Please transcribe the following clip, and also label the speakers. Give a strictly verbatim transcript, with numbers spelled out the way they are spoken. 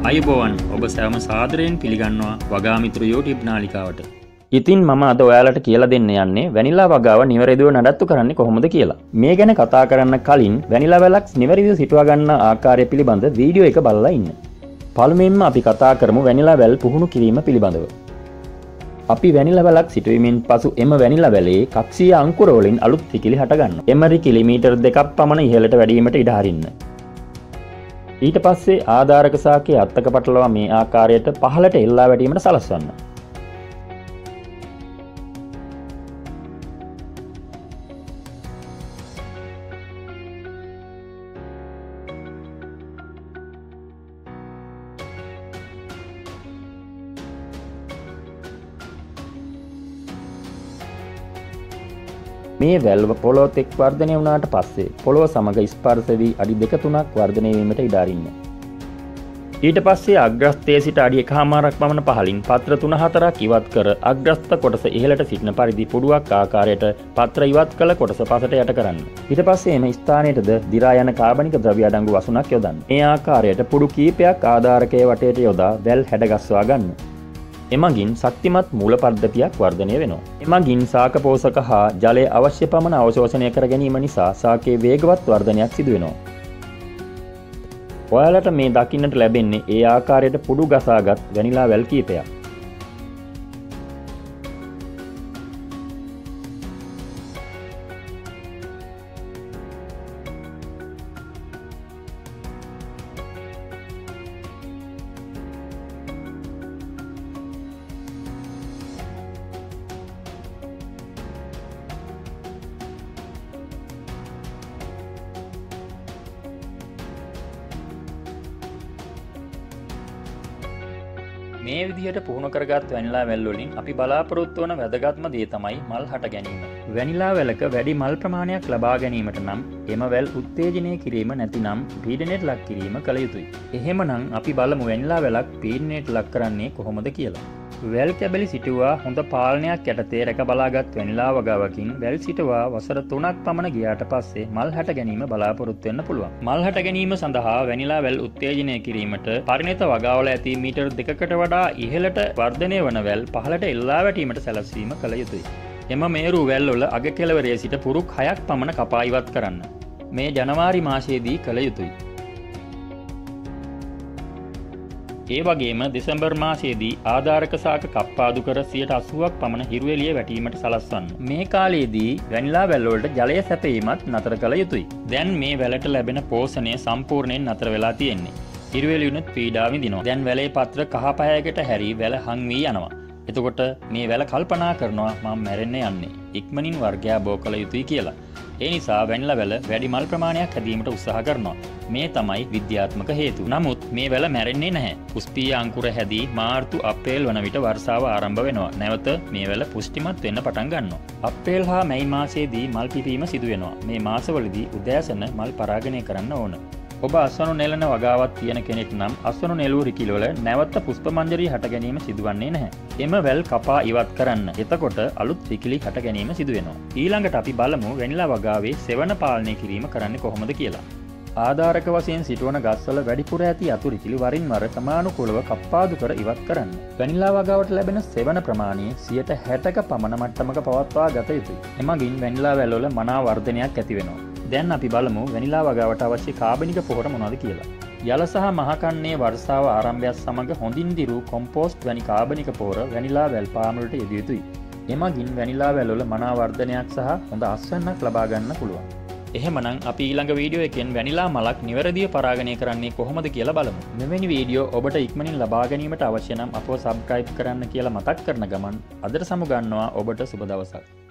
Speaker 1: අයුබෝවන් ඔබ සෑම සාදරයෙන් පිළිගන්නවා වගා මිතුරු YouTube නාලිකාවට. ඉතින් මම අද ඔයාලට කියලා දෙන්න යන්නේ වැනිලා වගාව නිවැරදිව නඩත්තු කරන්නේ කොහොමද කියලා. මේ ගැන කතා කරන්න කලින් වැනිලා වැලක් නිවැරදිව සිටවා ගන්න ආකාරය පිළිබඳ වීඩියෝ එක බලලා ඉන්න. පළමුවෙන්ම අපි කතා කරමු වැනිලා වැල් පුහුණු කිරීම පිළිබඳව. අපි වැනිලා වැලක් සිටුවීමෙන් පසු එම වැනිලා වැලේ කක්ෂීය අංකුර වලින් අලුත් රිකිලි හට ගන්නවා. එම රිකිලි මීටර් දෙකක් පමණ ඉහළට වැඩිවීමට ඉඩ හරින්න. ඊට පස්සේ ආධාරක සාකයේ අත්තක පටලවා මේ ආකාරයට පහළට එල්ලා වැටීමට සලස්වන්න. මේ වැල්ව පොළොවත් එක් වර්ධනය වුණාට පස්සේ පොළොව සමග ස්පර්ශ වී අඩි දෙක තුනක් වර්ධනය වීමට ඉඩ අරින්න. ඊට පස්සේ අග්‍රස්තයේ සිට අඩි එකහමාරක් පමණ පහළින් පත්‍ර තුන හතරක් ඉවත් කර අග්‍රස්ත කොටස ඉහළට සිටින පරිදි පුඩුවක් ආකාරයට පත්‍ර ඉවත් කළ කොටස පසට යට කරන්න. ඊට පස්සේ එම ස්ථානයටද දිරා යන කාබනික ද්‍රව්‍ය අඩංගු වසුනක් යොදන්න. මේ ආකාරයට පුඩු කීපයක් ආධාරකයේ වටේට යොදා වැල් හැඩගස්වා ගන්න. එමගින් ශක්තිමත් මූල පද්ධතියක් වර්ධනය වෙනවා. එමගින් ශාක පෝෂක හා ජලය අවශ්‍ය පමණ අවශෝෂණය කර ගැනීම නිසා ශාකයේ වේගවත් වර්ධනයක් සිදු වෙනවා. ඔයාලට මේ දකින්නට ලැබෙන්නේ ඒ ආකාරයට පුඩු ගසාගත් වැනිලා වැල් කීපයක්. මේ විදිහට පුහුණු කරගත් වැනිලා වැල් වලින් අපි බලාපොරොත්තු වන වැදගත්ම දේ තමයි මල් හට ගැනීම. වැනිලා වැලක වැඩි මල් ප්‍රමාණයක් ලබා ගැනීමට නම් එම වැල් උත්තේජනය කිරීම නැතිනම් පීඩනයට ලක් කිරීම කළ යුතුයි. එහෙමනම් අපි බලමු වැනිලා වැලක් පීඩනයට ලක් කරන්නේ කොහොමද කියලා. වැල් කැබලි සිටුවා හොඳ පාලනයක් යටතේ රැක බලාගත් වැනිලා වගාවකින් වැල් සිටුවා වසර තුනක් පමණ ගියාට පස්සේ මල් හට ගැනීම බලාපොරොත්තු වෙන්න පුළුවන්. මල් හට ගැනීම සඳහා වැනිලා වැල් උත්තේජනය කිරීමට පරිණත වගාවල ඇති මීටර් දෙකකට වඩා ඉහළට වර්ධනය වන වැල් පහළට එල්ලා වැටීමට සැලැස්වීම කළ යුතුයි. එම මේරු වැල් වල අග කෙළවරේ සිට පුරුක් හයක් පමණ කපා ඉවත් කරන්න. මේ ජනවාරි මාසයේදී කළ යුතුයි. ඒ වගේම දෙසැම්බර් මාසයේදී ආධාරක ශාක කප්පාදු කර සියයට අසූවක් පමණ හිරු එළිය වැටීමට සලස්වන්න. මේ කාලයේදී වැනිලා වැල් වලට ජලය සැපයීමත් නතර කළ යුතුයි. දැන් මේ වැලට ලැබෙන පෝෂණය සම්පූර්ණයෙන් නතර වෙලා තියෙන්නේ. හිරු එළියුනත් පීඩා විඳිනවා. දැන් වැලේ පත්‍ර කහ පහයකට හැරි වැල හං වී යනවා. එතකොට මේ වැල කල්පනා කරනවා මම මැරෙන්න යන්නේ. ඉක්මනින් වර්ගයා බෝ කළ යුතුයි කියලා. ඒ නිසා වැනිලා වැල වැඩි මල් ප්‍රමාණයක් හැදීමට උත්සාහ කරනවා. මේ තමයි විද්‍යාත්මක හේතුව. නමුත් මේ වැල මැරෙන්නේ නැහැ. පුෂ්පීය අංකුර හැදී මාර්තු අප්‍රේල් වන විට වර්ෂාව ආරම්භ වෙනවා. නැවත මේ වැල පුෂ්ටිමත් වෙන්න පටන් ගන්නවා. අප්‍රේල් හා මැයි මාසයේදී මල් පිපීම සිදු වෙනවා. මේ මාසවලදී උදෑසන මල් පරාගණය කරන්න ඕන. ඔබ අස්වනු නෙලන වගාවක් තියෙන කෙනෙක් නම් අස්වනු නෙළුව රිකිලවල නැවත පුෂ්ප මංජරී හට ගැනීම සිදුවන්නේ නැහැ. එම වැල් කපා ඉවත් කරන්න. එතකොට අලුත් රිකිලි හට ගැනීම සිදු වෙනවා. ඊළඟට අපි බලමු වැනිලා වගාවේ සෙවණ පාලනය කිරීම කරන්නේ කොහොමද කියලා. ආධාරක වශයෙන් සිටවන ගස්වල වැඩිපුර ඇති අතු රිකිලි වරින් වර ක්‍රමානුකූලව කප්පාදු කර ඉවත් කරන්න. වැනිලා වගාවට ලැබෙන සෙවණ ප්‍රමාණය සියයට හැටක පමණ මට්ටමක පවත්වා ගත යුතුයි. එමගින් වැනිලා වැල් වල මනා වර්ධනයක් ඇති වෙනවා. දැන් අපි බලමු වැනිලා වගාවට අවශ්‍ය කාබනික පොහොර මොනවද කියලා. යල සහ මහකන්නේ වර්ෂාව ආරම්භයත් සමග හොඳින් දිරු කොම්පෝස්ට් වැනි කාබනික පොහොර වැනිලා වැල් පාම වලට යෙදිය යුතුයි. එමගින් වැනිලා වැල් වල මනා වර්ධනයක් සහ හොඳ අස්වැන්නක් ලබා ගන්න පුළුවන්. එහෙමනම් අපි ඊළඟ වීඩියෝ එකෙන් වැනිලා මලක් නිවැරදිව පරාගණය කරන්නේ කොහොමද කියලා බලමු. මෙවැනි වීඩියෝ ඔබට ඉක්මනින් ලබා ගැනීමට අවශ්‍ය නම් අපව සබ්ස්ක්‍රයිබ් කරන්න කියලා මතක් කරන ගමන් අදට සමු ගන්නවා ඔබට සුබ දවසක්.